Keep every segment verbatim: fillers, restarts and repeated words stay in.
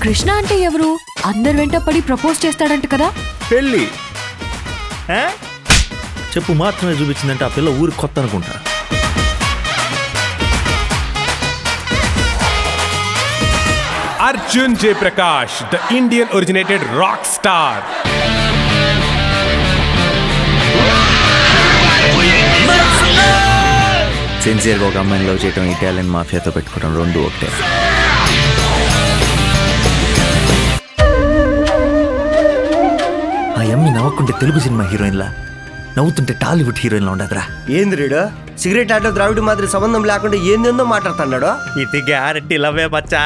కృష్ణ అంటే ఎవరు? అందరు వెంట పడి ప్రపోజ్ చేస్తాడంట కదా? పెళ్ళి చెప్పు మాత్రమే చూపించిందంటే ఆ పిల్ల ఊరికి కొత్త అనుకుంటా. Arjun J. Prakash, the Indian originated rock star. సిన్సియర్గా ఒక అమ్మాయిని లవ్ చేయటం, ఇటాలియన్ మాఫియాతో పెట్టుకోవడం రెండు ఒకటే. ఆ అమ్మి నవ్వకుంటే తెలుగు సినిమా హీరోయిన్లా, నవ్వుతుంటే టాలీవుడ్ హీరోయిన్లా ఉండదురా. ఏంది రీడు సిగరెట్ ఆటో ద్రావిడ మాదిరి సంబంధం లేకుండా ఏందేందో మాట్లాడుతున్నాడు. ఇది గ్యారెంటీ లవ్వే బచ్చా.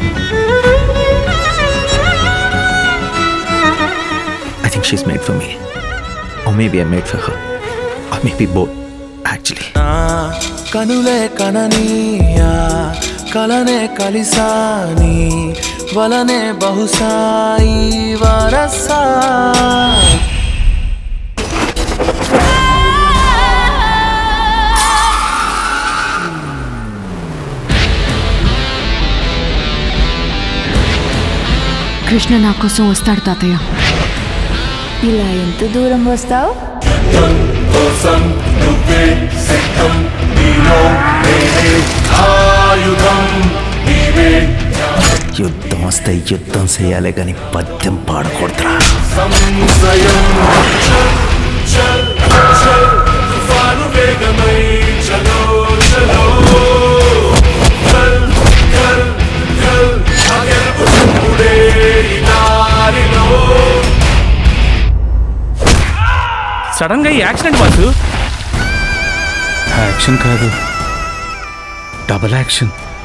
I think she's made for me, or maybe I'm made for her, or maybe both actually. కనులే కననీయా కలనే కలిసాని వలనే బహుసాయి వరసా. కృష్ణ నా కోసం వస్తాడు తాతయ్య. ఇలా ఎంత దూరం వస్తావు? యుద్ధం వస్తే యుద్ధం చేయాలి కానీ పద్యం పాడకూడదురా. సడన్ గా ఈ యాక్సిడెంట్ బాసు. యాక్షన్ కాదు, డబుల్ యాక్షన్.